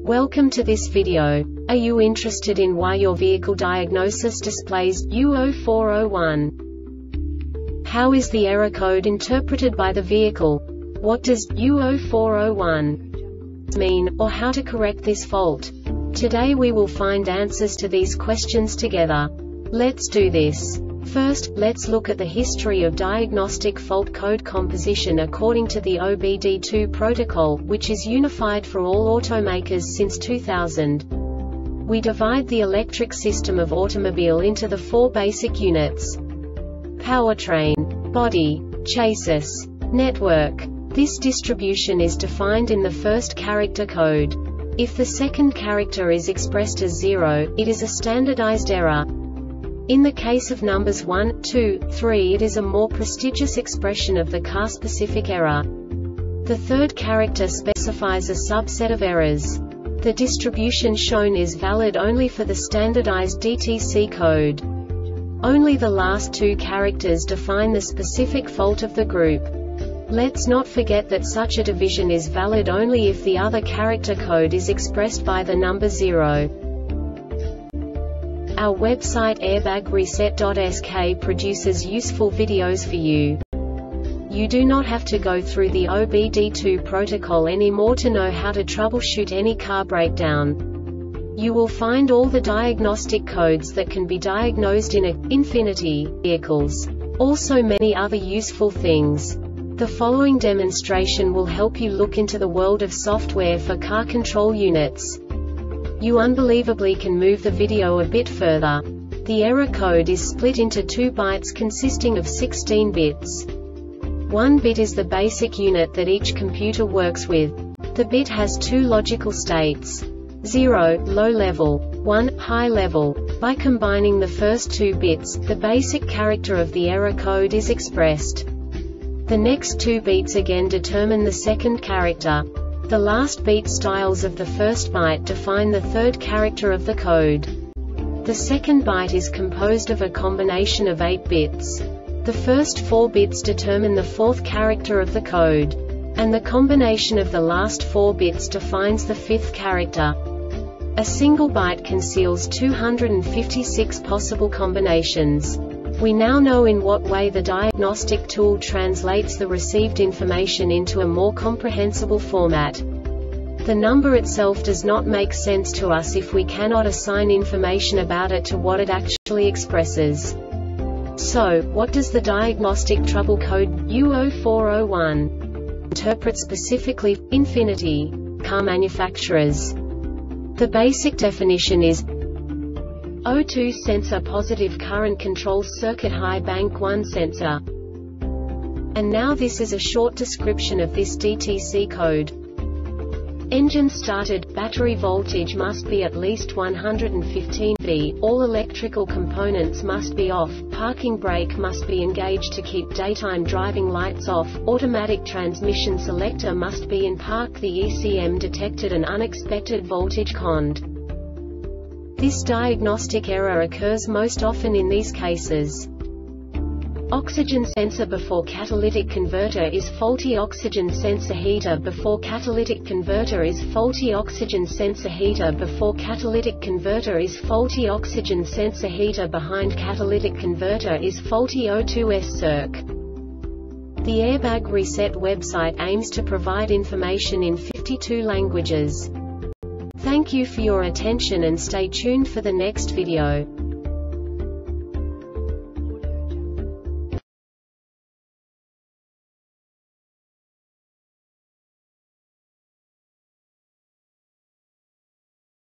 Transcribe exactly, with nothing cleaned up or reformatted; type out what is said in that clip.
Welcome to this video. Are you interested in why your vehicle diagnosis displays U zero four zero one? How is the error code interpreted by the vehicle? What does U zero four zero one mean, or how to correct this fault? Today we will find answers to these questions together. Let's do this. First, let's look at the history of diagnostic fault code composition according to the O B D two protocol, which is unified for all automakers since two thousand. We divide the electric system of automobile into the four basic units: powertrain, body, chassis, network. This distribution is defined in the first character code. If the second character is expressed as zero, it is a standardized error. In the case of numbers one, two, three, it is a more prestigious expression of the car-specific error. The third character specifies a subset of errors. The distribution shown is valid only for the standardized D T C code. Only the last two characters define the specific fault of the group. Let's not forget that such a division is valid only if the other character code is expressed by the number zero. Our website airbag reset dot S K produces useful videos for you. You do not have to go through the O B D two protocol anymore to know how to troubleshoot any car breakdown. You will find all the diagnostic codes that can be diagnosed in a Infiniti vehicles. Also many other useful things. The following demonstration will help you look into the world of software for car control units. You unbelievably can move the video a bit further. The error code is split into two bytes consisting of sixteen bits. One bit is the basic unit that each computer works with. The bit has two logical states: zero, low level, one, high level. By combining the first two bits, the basic character of the error code is expressed. The next two beats again determine the second character. The last beat styles of the first byte define the third character of the code. The second byte is composed of a combination of eight bits. The first four bits determine the fourth character of the code. And the combination of the last four bits defines the fifth character. A single byte conceals two hundred fifty-six possible combinations. We now know in what way the diagnostic tool translates the received information into a more comprehensible format. The number itself does not make sense to us if we cannot assign information about it to what it actually expresses. So, what does the diagnostic trouble code U zero four zero one interpret specifically for Infiniti car manufacturers? The basic definition is O two sensor positive current control circuit high bank one sensor. And now this is a short description of this D T C code. Engine started, battery voltage must be at least one hundred fifteen volts, all electrical components must be off, parking brake must be engaged to keep daytime driving lights off, automatic transmission selector must be in park. The E C M detected an unexpected voltage cond. This diagnostic error occurs most often in these cases: oxygen sensor before catalytic converter is faulty, oxygen sensor heater before catalytic converter is faulty, oxygen sensor heater before catalytic converter is faulty, oxygen sensor heater behind catalytic converter is faulty, O two S circ. The Airbag Reset website aims to provide information in fifty-two languages. Thank you for your attention and stay tuned for the next video.